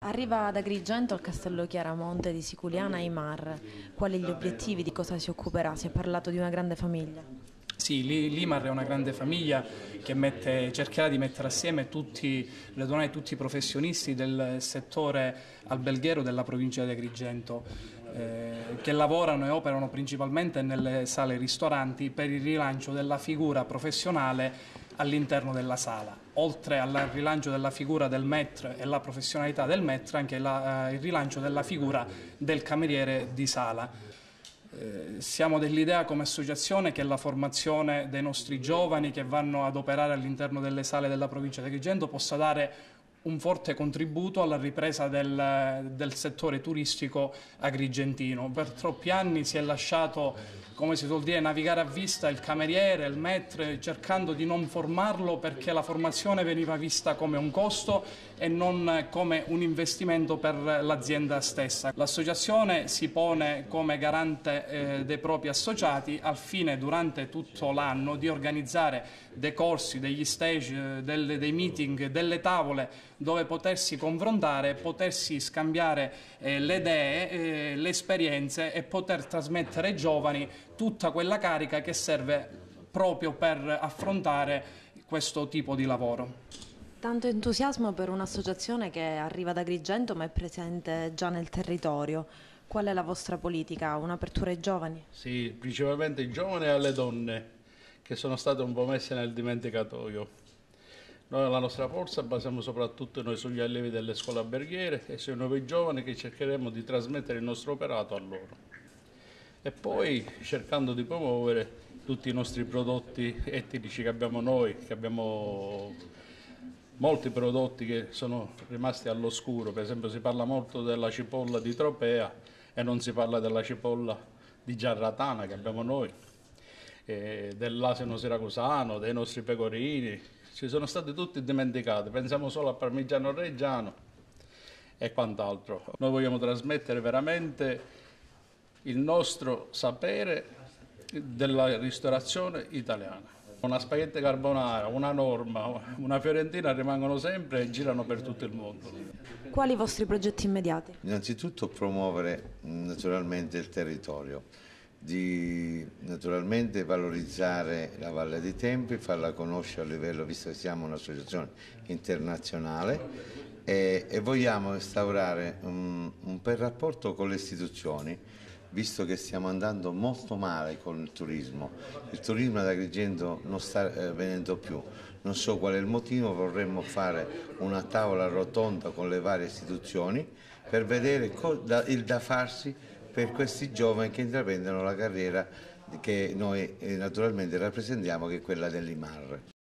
Arriva ad Agrigento al Castello Chiaramonte di Siculiana Imar. Quali gli obiettivi, di cosa si occuperà? Si è parlato di una grande famiglia. Sì, l'IMAR è una grande famiglia che cercherà di mettere assieme radunare tutti i professionisti del settore alberghiero della provincia di Agrigento, che lavorano e operano principalmente nelle sale ristoranti per il rilancio della figura professionale all'interno della sala. Oltre al rilancio della figura del maître e la professionalità del maître, anche il rilancio della figura del cameriere di sala. Siamo dell'idea come associazione che la formazione dei nostri giovani che vanno ad operare all'interno delle sale della provincia di Agrigento possa dare un forte contributo alla ripresa del settore turistico agrigentino. Per troppi anni si è lasciato, come si suol dire, navigare a vista il cameriere, il maître, cercando di non formarlo perché la formazione veniva vista come un costo e non come un investimento per l'azienda stessa. L'associazione si pone come garante dei propri associati al fine durante tutto l'anno di organizzare dei corsi, degli stage, dei meeting, delle tavole dove potersi confrontare, potersi scambiare le idee, le esperienze e poter trasmettere ai giovani tutta quella carica che serve proprio per affrontare questo tipo di lavoro. Tanto entusiasmo per un'associazione che arriva da Agrigento ma è presente già nel territorio. Qual è la vostra politica? Un'apertura ai giovani? Sì, principalmente ai giovani e alle donne che sono state un po' messe nel dimenticatoio. Noi la nostra forza basiamo soprattutto noi sugli allievi delle scuole alberghiere e sui nuovi giovani che cercheremo di trasmettere il nostro operato a loro. E poi cercando di promuovere tutti i nostri prodotti etnici che abbiamo noi, che abbiamo molti prodotti che sono rimasti all'oscuro. Per esempio si parla molto della cipolla di Tropea e non si parla della cipolla di Giarratana che abbiamo noi, dell'asino siracusano, dei nostri pecorini. Ci sono stati tutti dimenticati, pensiamo solo al parmigiano reggiano e quant'altro. Noi vogliamo trasmettere veramente il nostro sapere della ristorazione italiana. Una spaghetti carbonara, una norma, una fiorentina rimangono sempre e girano per tutto il mondo. Quali i vostri progetti immediati? Innanzitutto promuovere naturalmente il territorio, di naturalmente valorizzare la Valle dei Tempii, farla conoscere a livello, visto che siamo un'associazione internazionale e vogliamo instaurare un bel rapporto con le istituzioni, visto che stiamo andando molto male con il turismo. Il turismo ad Agrigento non sta venendo più, non so qual è il motivo, vorremmo fare una tavola rotonda con le varie istituzioni per vedere il da farsi per questi giovani che intraprendono la carriera che noi naturalmente rappresentiamo, che è quella dell'IMAR.